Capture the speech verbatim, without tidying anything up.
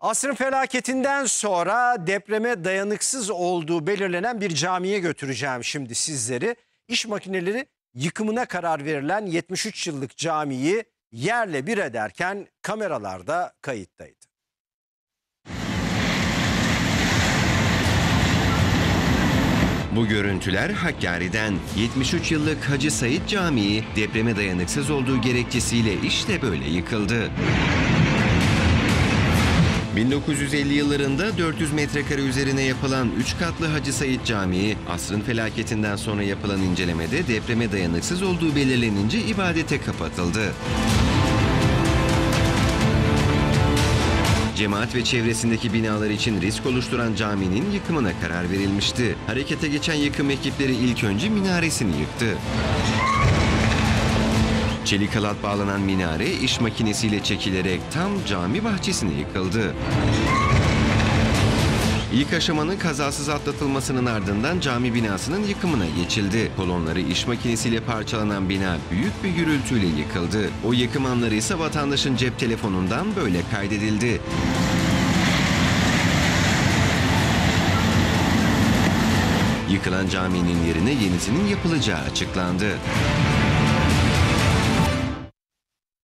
Asrın felaketinden sonra depreme dayanıksız olduğu belirlenen bir camiye götüreceğim şimdi sizleri. İş makineleri yıkımına karar verilen yetmiş üç yıllık camiyi yerle bir ederken kameralarda kayıttaydı. Bu görüntüler Hakkari'den. yetmiş üç yıllık Hacı Said Camii depreme dayanıksız olduğu gerekçesiyle işte böyle yıkıldı. bin dokuz yüz elli yıllarında dört yüz metrekare üzerine yapılan üç katlı Hacı Said Camii, asrın felaketinden sonra yapılan incelemede depreme dayanıksız olduğu belirlenince ibadete kapatıldı. Cemaat ve çevresindeki binalar için risk oluşturan caminin yıkımına karar verilmişti. Harekete geçen yıkım ekipleri ilk önce minaresini yıktı. Çelik halat bağlanan minare iş makinesiyle çekilerek tam cami bahçesine yıkıldı. İlk aşamanın kazasız atlatılmasının ardından cami binasının yıkımına geçildi. Kolonları iş makinesiyle parçalanan bina büyük bir gürültüyle yıkıldı. O yıkım anları ise vatandaşın cep telefonundan böyle kaydedildi. Yıkılan caminin yerine yenisinin yapılacağı açıklandı.